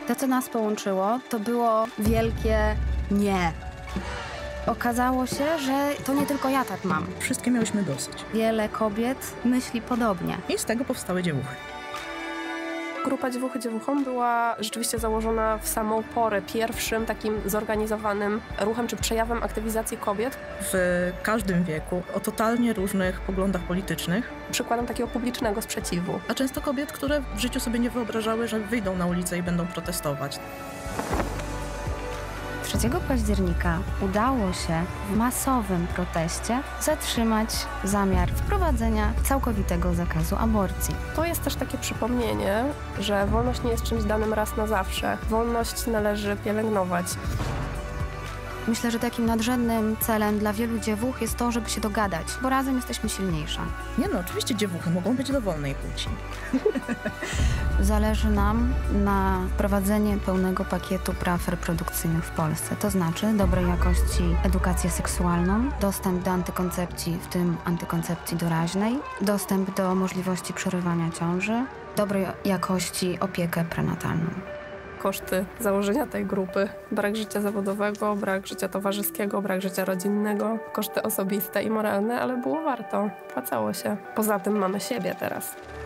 To, co nas połączyło, to było wielkie nie. Okazało się, że to nie tylko ja tak mam. Wszystkie miałyśmy dosyć. Wiele kobiet myśli podobnie. I z tego powstały Dziewuchy. Grupa Dziewuchy Dziewuchom była rzeczywiście założona w samą porę pierwszym takim zorganizowanym ruchem czy przejawem aktywizacji kobiet. W każdym wieku, o totalnie różnych poglądach politycznych. Przykładem takiego publicznego sprzeciwu. A często kobiet, które w życiu sobie nie wyobrażały, że wyjdą na ulicę i będą protestować. 3 października udało się w masowym proteście zatrzymać zamiar wprowadzenia całkowitego zakazu aborcji. To jest też takie przypomnienie, że wolność nie jest czymś danym raz na zawsze. Wolność należy pielęgnować. Myślę, że takim nadrzędnym celem dla wielu dziewuch jest to, żeby się dogadać, bo razem jesteśmy silniejsze. Nie no, oczywiście dziewuchy mogą być dowolnej płci. Zależy nam na wprowadzeniu pełnego pakietu praw reprodukcyjnych w Polsce. To znaczy dobrej jakości edukację seksualną, dostęp do antykoncepcji, w tym antykoncepcji doraźnej, dostęp do możliwości przerywania ciąży, dobrej jakości opiekę prenatalną. Koszty założenia tej grupy, brak życia zawodowego, brak życia towarzyskiego, brak życia rodzinnego, koszty osobiste i moralne, ale było warto, opłacało się. Poza tym mamy siebie teraz.